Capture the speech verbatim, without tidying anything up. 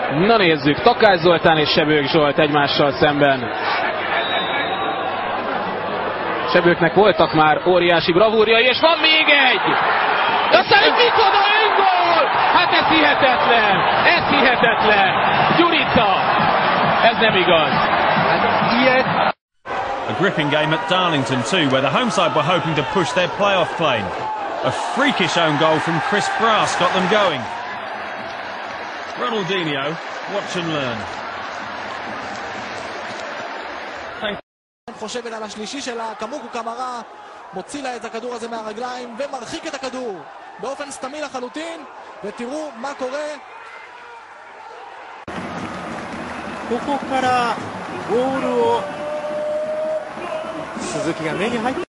Na nézzük, Takács Zoltán és Sebők Zsolt egymással szemben. Sebőknek voltak már óriási bravúrjai, és van még egy! Aztán egy micsoda öngól! Hát ez hihetetlen! Ez hihetetlen! Gyurica! Ez nem igaz! Hát ilyet... A gripping game at Darlington too, where the home side were hoping to push their playoff claim. A freakish own goal from Chris Brass got them going. Ronaldinho, watch and learn. חושבת על השלישי שלה, קמוקו קמרה, מוציא לה את הכדור הזה מהרגליים ומרחיק את הכדור באופן סתמי לחלוטין, ותראו מה קורה. ここからボールを鈴木が目に入って